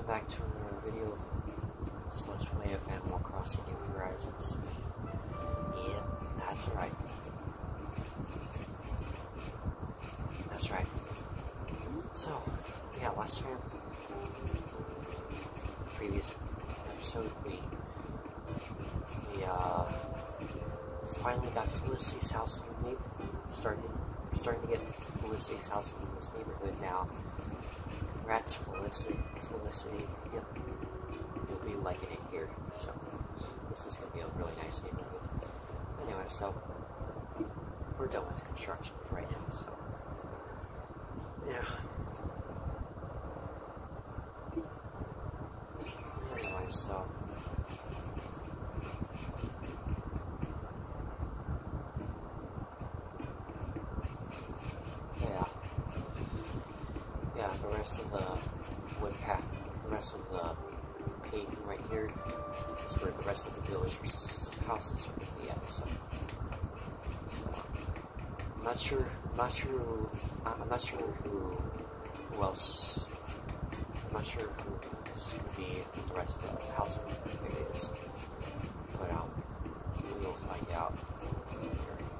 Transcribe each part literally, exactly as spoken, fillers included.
back to another video. So let's play of Animal Crossing New Horizons. Yeah, that's right. That's right. So, yeah, last time, previous episode, we, we uh, finally got Felicity's house in the neighborhood. Starting, starting to get Felicity's house in this neighborhood now. Congrats, Felicity. Felicity. Yep. You'll be liking it here. So, this is going to be a really nice neighborhood. Anyway, so, we're done with construction for right now, so, yeah. Anyway, so, yeah. Yeah, the rest of the wood path, the rest of the paving right here is where the rest of the villagers' houses are going to be at. So, so I'm not sure. I'm not sure. Who, I'm not sure who. Who else? I'm not sure who's going to be in the rest of the housing areas. But um, we'll find out later.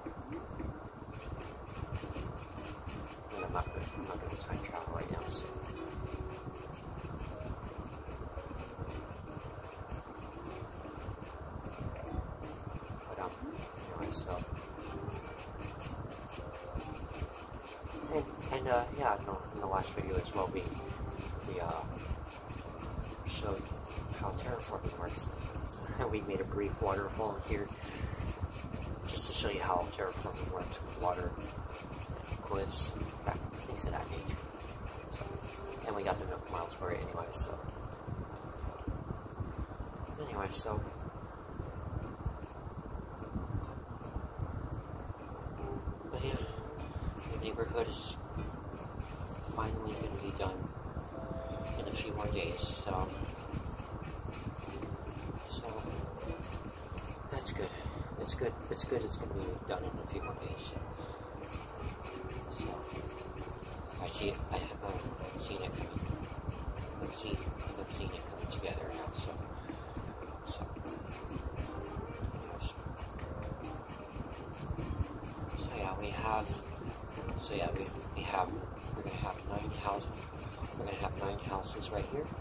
And I'm not. Gonna, I'm not going to time travel right now. So. So, and, and uh, yeah, no, in the last video as well, we, we uh, showed how terraforming works. So we made a brief waterfall here, just to show you how terraforming works with water, cliffs, things of that nature. So, and we got the milk miles for it anyway, so. Anyway, so. Yeah, the neighborhood is finally going to be done in a few more days, so, so that's good. It's good. It's good. It's going to be done in a few more days. So, so I see it. I haven't seen it coming. I've seen. I've seen it coming together now. So, so. We have, so yeah, we, we have, we're going to have nine houses, we're going to have nine houses right here.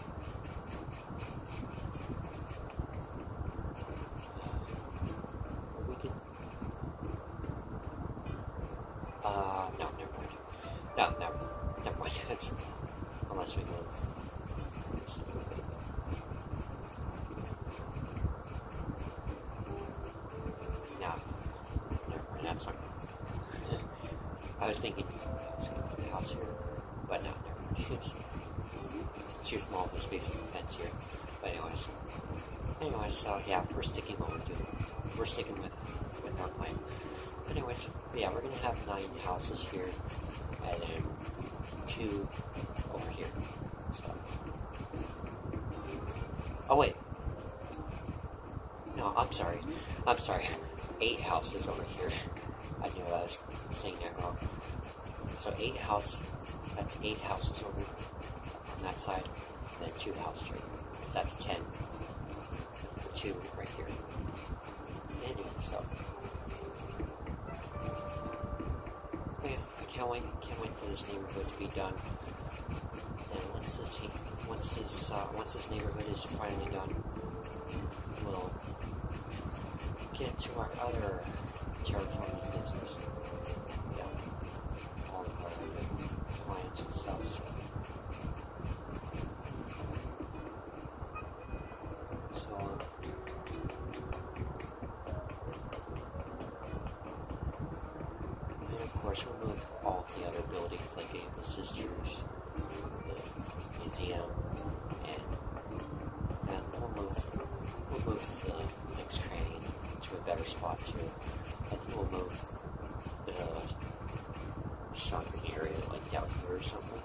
We can, uh, no, never mind. No, never, never mind, it's, unless we move. No, never mind, that's not. I was thinking I was going to put a house here, but no, never. It's too small for space for the fence here. But anyways, anyways, so yeah, we're sticking what we're doing. We're sticking with with our plan. Anyways, yeah, we're gonna have nine houses here, and then two over here. So, oh wait, no, I'm sorry, I'm sorry. Eight houses over here. I knew I was saying that wrong. So eight house, that's eight houses over on that side, and then two houses right here. So that's ten. Two right here. Anyway, so but yeah, I can't wait. Can't wait for this neighborhood to be done. And once this, once this, uh, once this neighborhood is finally done, we'll get to our other terraforming business. Yeah. All of our clients and stuff. So, so um, and of course we'll move all the other buildings like the Sisters, the museum, and and we'll move we'll move the next cranny to a better spot too. And we'll move the shopping area like down here or something.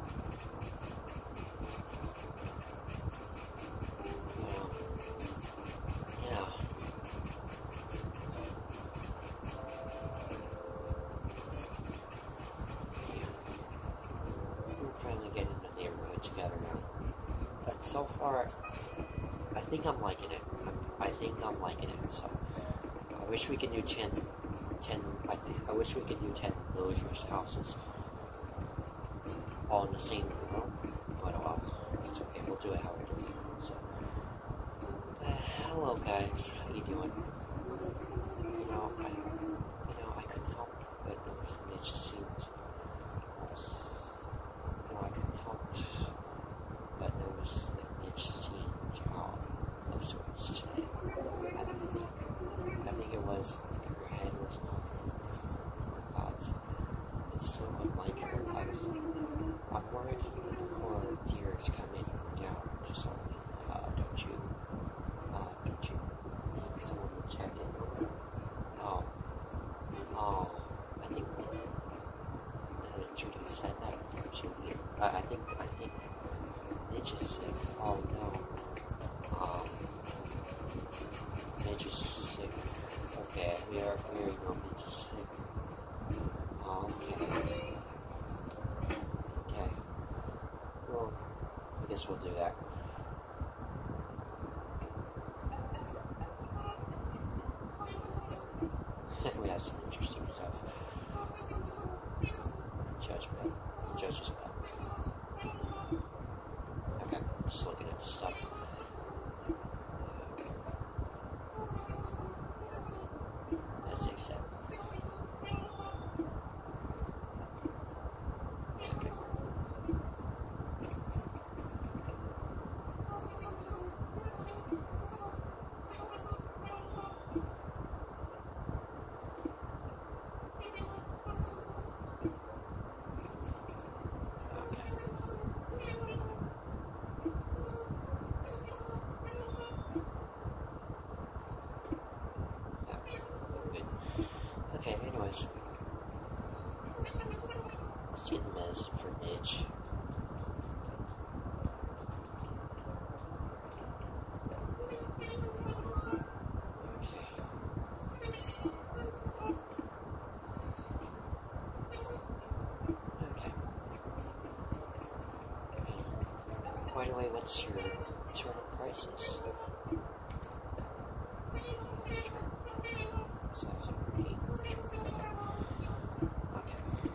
So, yeah. so far, I think I'm liking it. I, I think I'm liking it. So I wish we could do ten, ten. I think I wish we could do ten villagers' houses all in the same room. But well, it's okay. We'll do it how we do it. So, uh, hello guys. How you doing? You know, I, you know, I couldn't help but notice Mitch seemed. You know, I couldn't help but notice that Mitch seemed out of sorts today. I think, I think it was like her head was off. Because it's so unlike her. I was, I'm worried that the core deer is coming down to something. Uh, don't you, uh, don't you think someone will check in on her? Oh, oh, I think uh, Judy said that. Judy, uh, I think, I think Mitch is sick. Oh no. Um, Mitch is sick. Okay, we are, we already know Mitch is sick. Okay. Okay. Well, I guess we'll do that. We have some interesting stuff. Judgment. Judge's bell. Okay, just looking at the stuff. That's accept. Okay. Okay, anyways, let's get the medicine for Mitch. Okay. By the way, what's your turnip prices? So one hundred eight. Okay.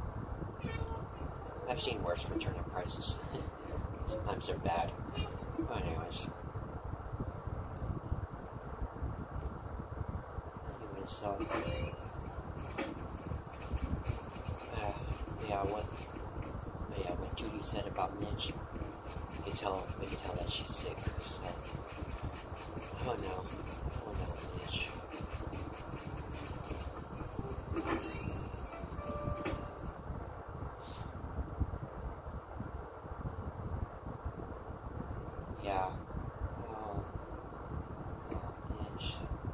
I've seen worse for turnip prices. Sometimes they're bad. But anyways. Anyways, so uh, yeah, what yeah, what Judy said about Mitch, we can tell we can tell that she's sick, so oh no. Oh no, Mitch. Yeah. Oh. Oh, Mitch.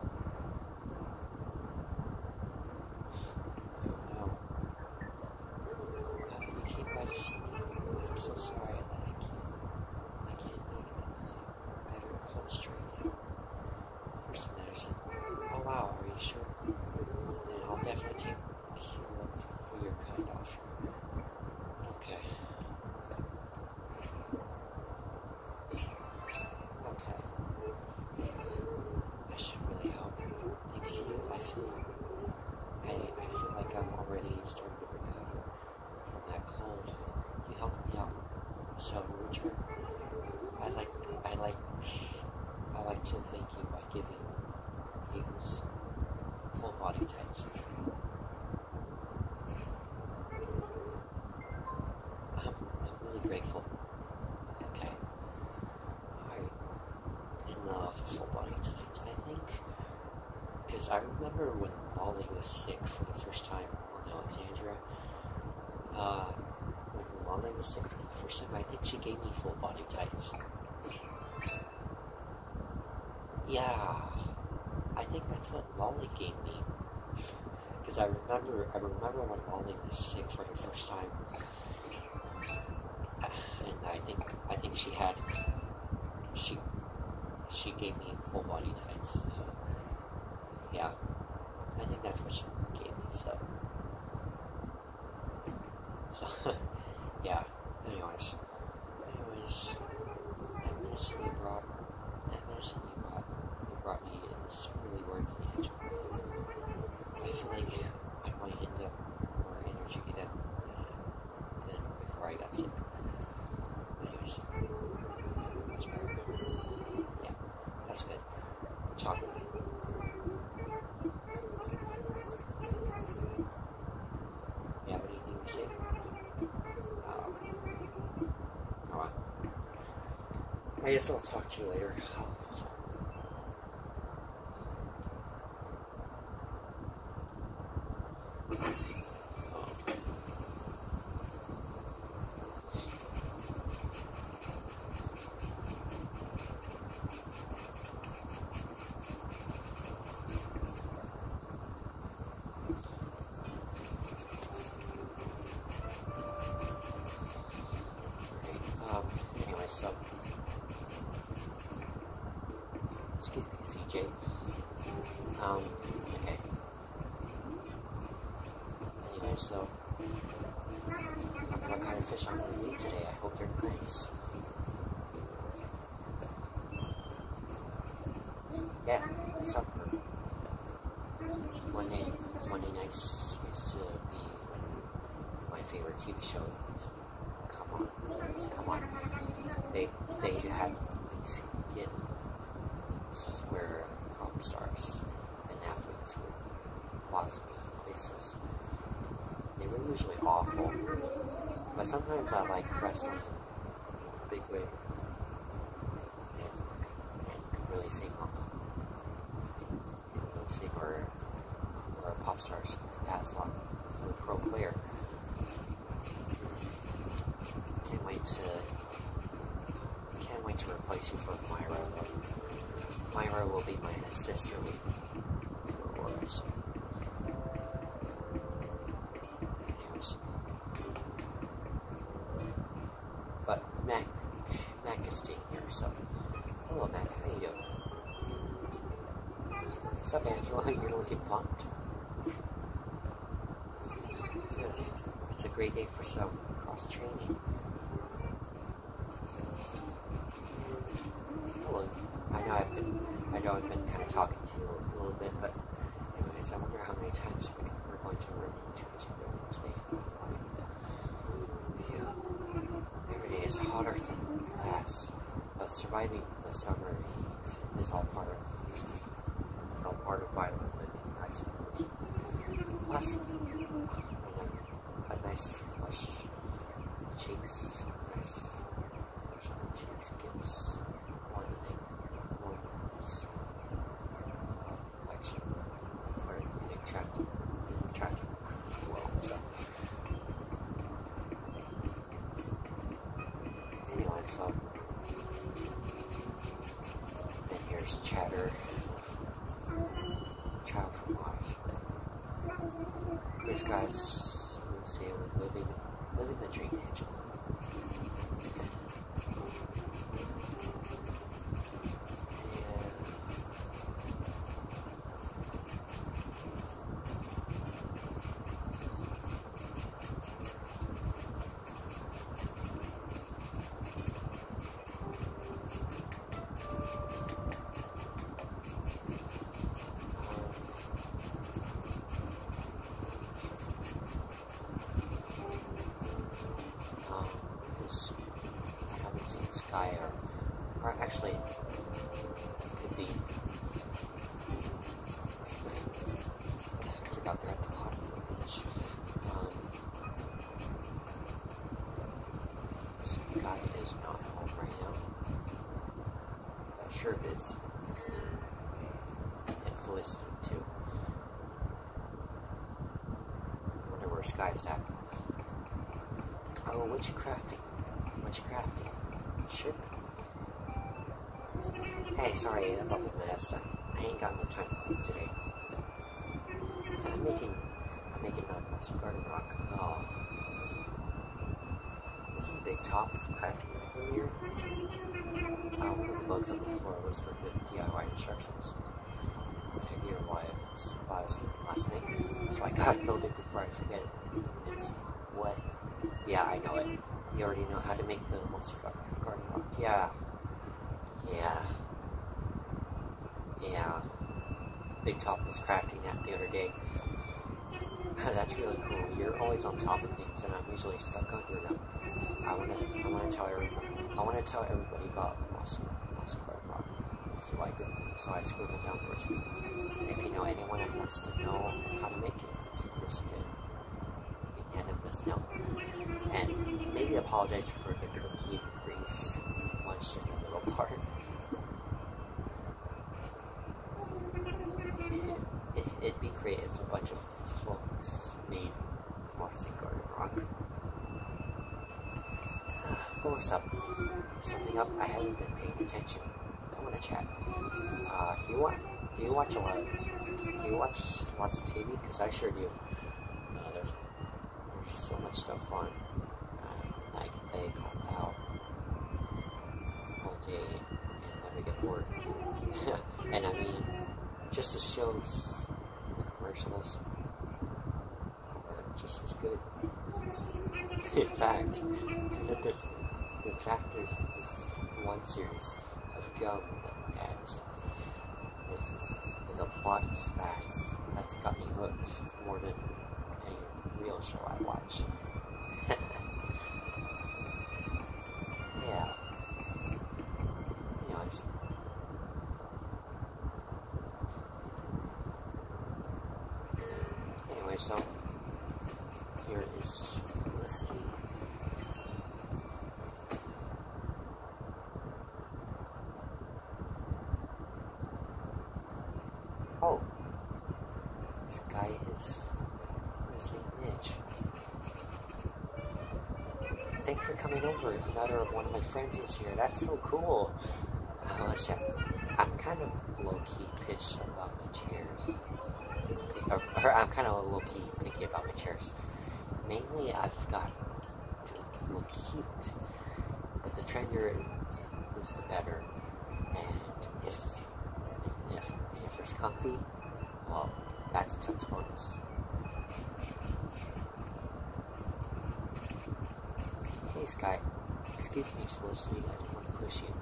Oh no. Uh, you came by to see me. I'm so sorry that I can't. I can't do it. Better hold straight now. Here's some medicine. Oh wow, are you sure? Then I'll definitely take care of for your kind offer. Okay. Okay. Yeah. I should really help. Thanks to you, I feel I I feel like I'm already starting to recover from that cold. You helped me out. So in return, I like I like I like to thank you by giving you full body tights. I'm, I'm really grateful. Okay. Alright. And uh, full body tights, I think. Because I remember when Molly was sick for the first time on Alexandria. Uh, when Molly was sick for the first time, I think she gave me full body tights. Yeah. I think that's what Molly gave me. Because I remember, I remember when Molly was sick for the first time, and I think, I think she had, she, she gave me full body tights. So, yeah, I think that's what she gave me. So, so, yeah. Anyways, anyways, I'm medicine you brought, that medicine you brought, you brought me is really working it. I feel like I might end up more energy than, than, than before I got sick. Anyways, that's better. Yeah, that's good. Talk with me. You have anything to say? Um, oh, well. I guess I'll talk to you later. Um, anyway, so, excuse me, C J. Um, okay. Anyway, so, what kind of fish I'm going to eat today? I hope they're nice. Yeah, what's up? Monday, Monday nights used to be my favorite T V show. Come on, come on. They, they had these skits where pop stars and athletes would possibly places. They were usually awful, but sometimes I like wrestling in a big way. And, and could really sing on really sing or, or pop stars pass on for a pro player. Can't wait to can't wait to replace you for Myra. Myra will be my sister for Horus. Anyways. But Mac Mac is staying here, so hello Mac, how you doing? What's up, Angela? You're looking pumped. It's a great day for some cross training. Hello. I know I've been, I know I've been kind of talking to you a little bit, but anyways, I wonder how many times we're going to run into each other today. Yeah. Every day is hotter than last, but surviving the summer heat is all part of, it's all part of violent living, I suppose. Plus, a nice flush cheeks, nice flush on the cheeks gives more than they more than complexion for an attractive, attractive well. So, anyway, so, and here's Chatter, Child from Watch. Here's guys. Say we're living, living the dream, Angela. Sky or, or actually it could be I forgot they're at the bottom of the beach. Um, Sky is not home right now. That sure is. And Felicity too. I wonder where Sky is at. Oh, what you crafting? What you crafting? Ship? Hey, sorry about the mess. I, I ain't got no time to clean today. I'm making, I'm making a muscle garden rock. Oh, wasn't Big Top cracking earlier? I'll put the bugs on the floor. Those were good D I Y instructions. I hear why I was sleeping last night, so I gotta build it before I forget it. It's what? Yeah, I know it. You already know how to make the monster garden rock. Yeah. Yeah. Yeah. Big Top was crafting that the other day. That's really cool. You're always on top of things, and I'm usually stuck under them. I wanna, I wanna tell everybody, I wanna tell everybody about the mossy, mossy bar rock. So I, so I scribbled down the recipe. If you know anyone that wants to know how to make it, please hit the end of this note. And maybe apologize for the cookie grease munched in the middle part. It, it'd be great if a bunch of folks made mossy garden rock. But what's up? Something up? I haven't been paying attention. I want to chat. Uh, do you want? Do you watch a lot? Of, do you watch lots of T V? Because I sure do. Uh, there's there's so much stuff on. Uh, I can play call out all day and never get bored. And I mean, just the shows, the commercials are just as good. In fact, there's, in fact, there's this one series of gum that adds with, with a plot that's, that's got me hooked more than any real show I watch. Yeah. Anyways. Anyway, so here is Felicity. Oh, this guy is his name Mitch. Thanks for coming over. Another of one of my friends is here. That's so cool. Uh, let's check. I'm kind of low-key pitched about my chairs. Or, or I'm kind of low-key picky about my chairs. Mainly, I've got to look cute, but the trendier it is, the better. And if if if there's comfy, well, that's tons bonus. Hey, Sky. Excuse me, Felicity. I didn't want to push you.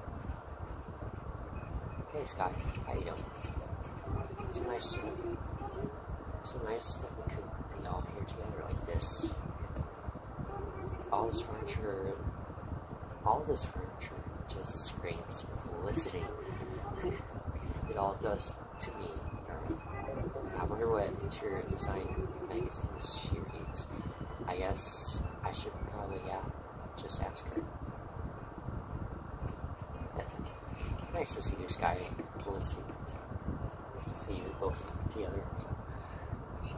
Hey, Sky. How you doing? It's nice to. So nice that we could be all here together like this. All this furniture, all this furniture just screams Felicity. It all does to me. I wonder what interior design magazines she reads. I guess I should probably, yeah, just ask her. Nice to see you, Sky. Felicity. Nice to see you both together. So. So,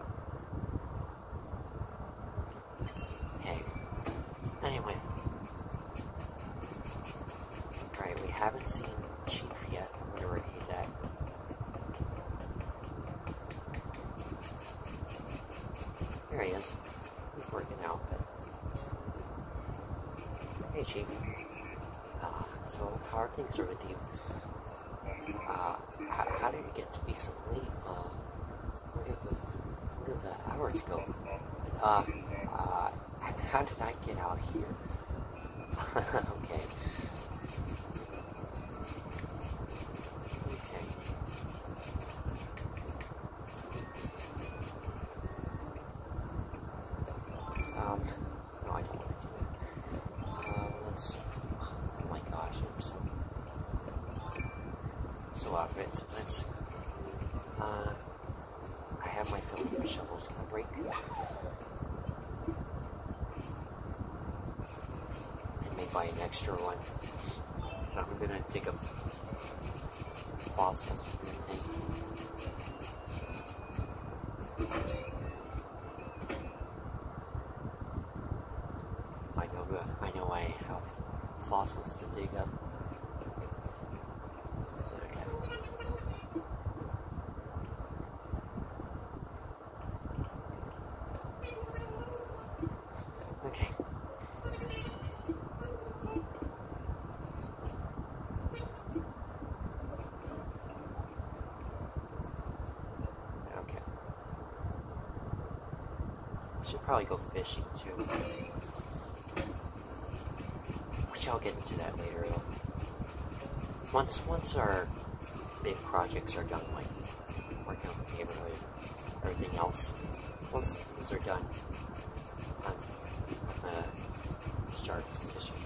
okay. Anyway, alright, we haven't seen Chief yet. I wonder where he's at. There he is. He's working out, but. Hey, Chief. Uh, so, how are things with you? Uh, how, how did you get to be so late? Uh, where did the Where did the hours go? Uh, uh, how did I get out here? Okay. Okay. Um, no, I don't want to do it. Uh, let's, oh my gosh, I'm so, so out of it. So let's, uh, I have my filling shovels gonna break. And may buy an extra one. So I'm gonna dig up fossils and everything. So I know, I know I have fossils to dig up. Should probably go fishing too. Which I'll get into that later though. once once our big projects are done, like working on the neighborhood, everything else, once those are done, I'm, I'm gonna start fishing.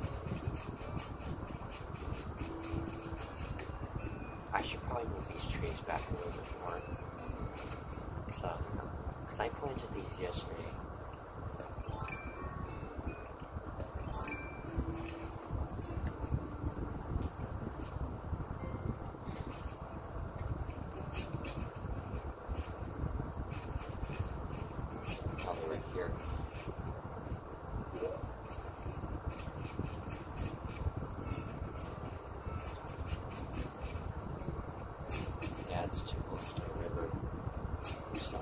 I should probably move these trees back a little bit more. So, because I planted these yesterday. Probably right here. Yeah, it's too close to the river. So.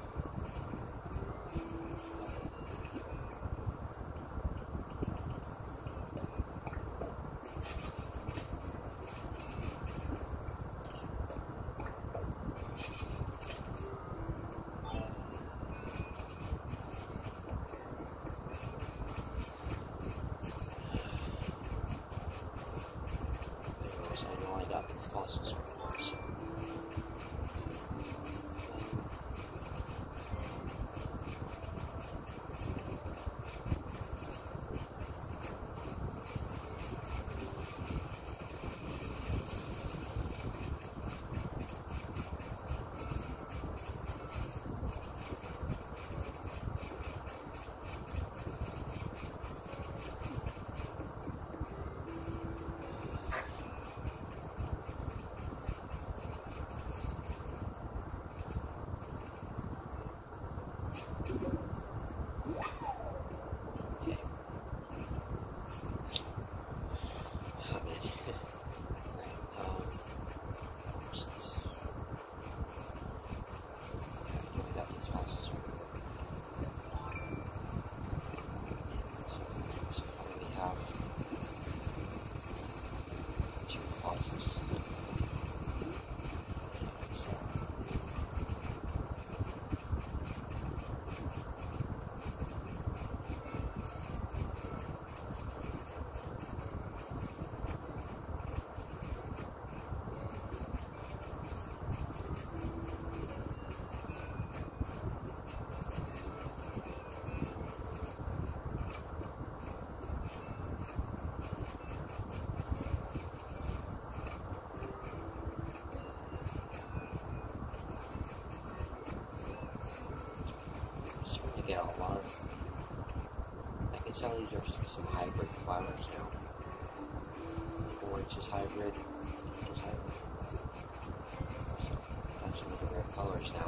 Anyways, I know I got these fossils right there, so. Get a lot of, I can tell these are some hybrid flowers now. Orange is hybrid, pink is hybrid. So that's some of the rare colors now.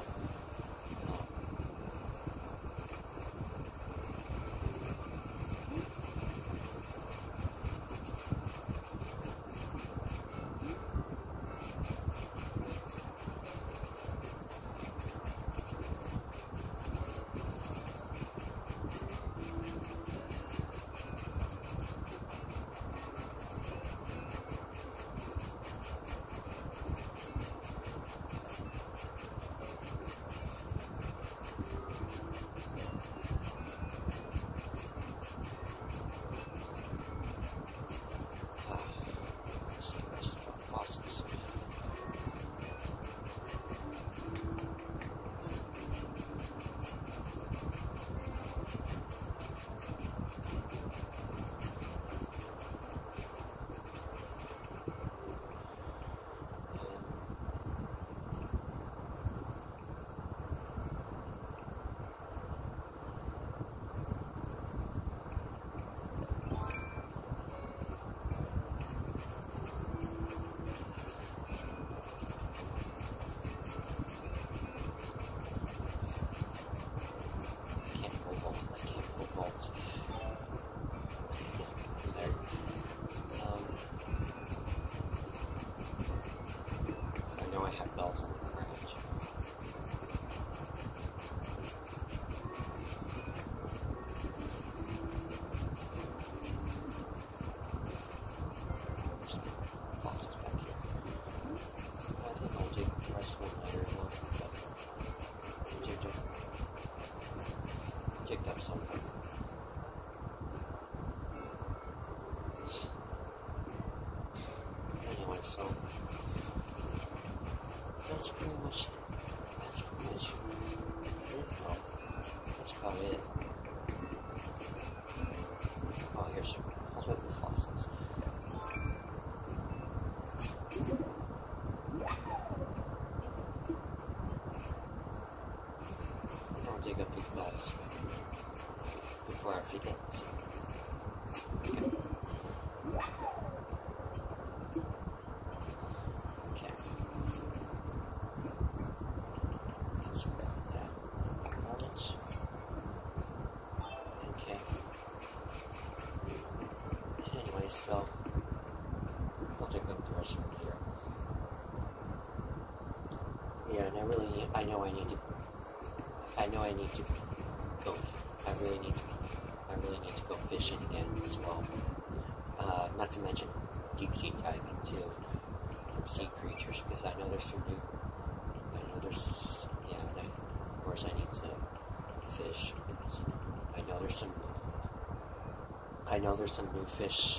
so I'll take up the rest of it here. Yeah, and I really need, I know I need to, I know I need to go, I really need to, I really need to go fishing again as well. Uh, not to mention deep sea diving too, for sea creatures, because I know there's some new, I know there's, yeah, I, of course I need to fish. I know there's some, I know there's some new fish,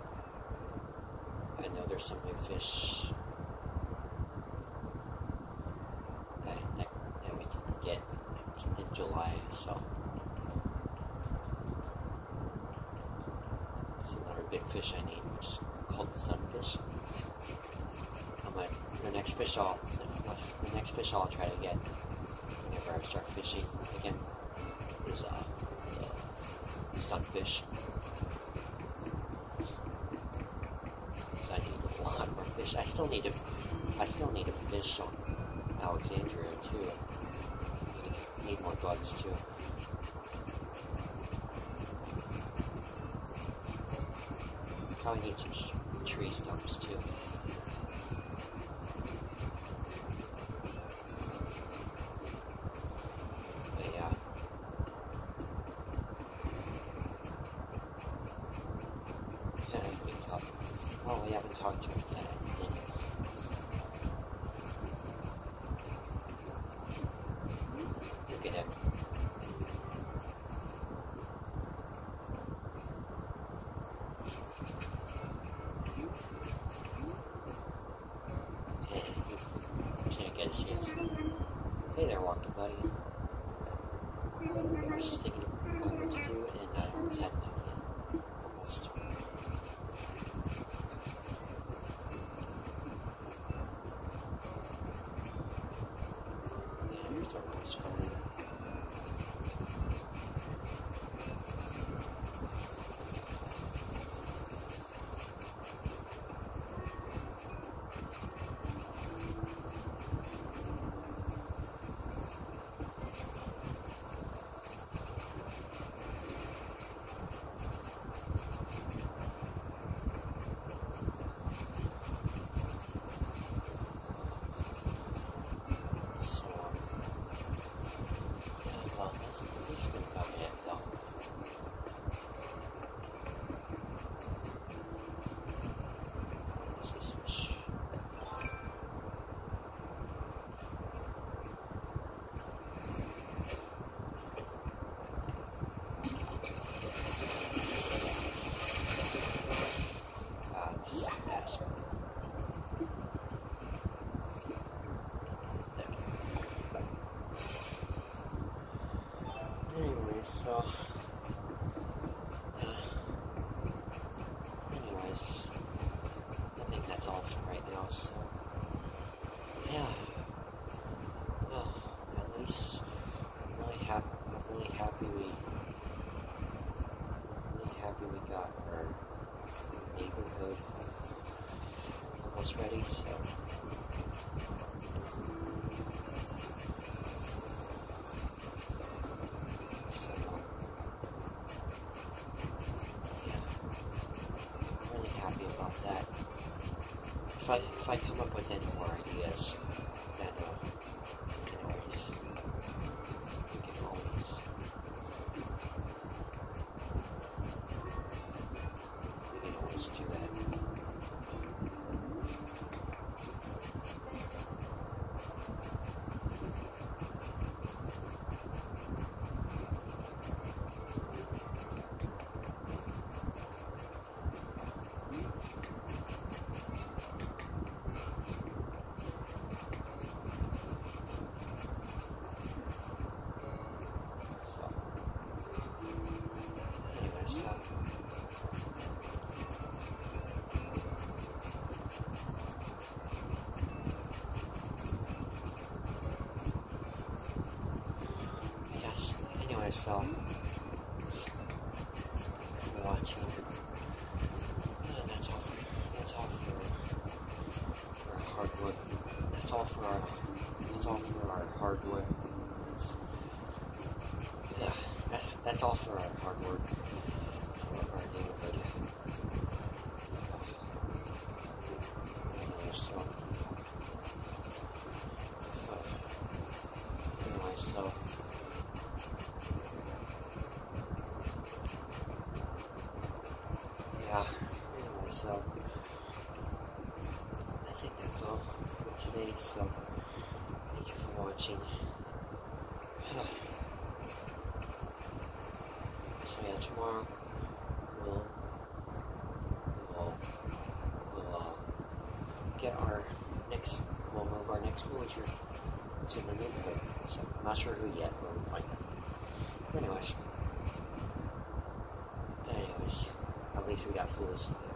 I know there's some new fish that, that, that we can get in July, so. There's another big fish I need, which is called the sunfish. I might, the next fish I'll, the next fish I'll try to get whenever I start fishing again is uh, the sunfish. So I need a lot more fish. I still need to, I still need to fish on Alexandria too. I need more bugs too. Probably need some tree stumps too. But yeah. Yeah, we talked. Well, we haven't talked to him yet. Look at him. Hey there, walking buddy. I was just thinking about what to do, and I almost had enough yet. Almost. Yeah, here's our postcard. So, uh, anyways, I think that's all for right now, so, yeah, well, at least, I'm really happy, I'm really happy we, really happy we got our neighborhood almost ready, so. If I, if I come up with any more ideas, then uh, we can always, we can always, we can always do that. So, thanks for watching. And that's all for, that's all for, for our hardwood. That's all for our, that's all for our hardwood. That's, yeah, that, that's all for our hardwood for our neighborhood. yeah, anyway, so I think that's all for today, so thank you for watching. So yeah, tomorrow we'll, we'll, we'll uh, get our next, we'll move our next villager to the neighborhood, so I'm not sure who yet, but we'll find out. Anyways, anyways, at least we got Felicity.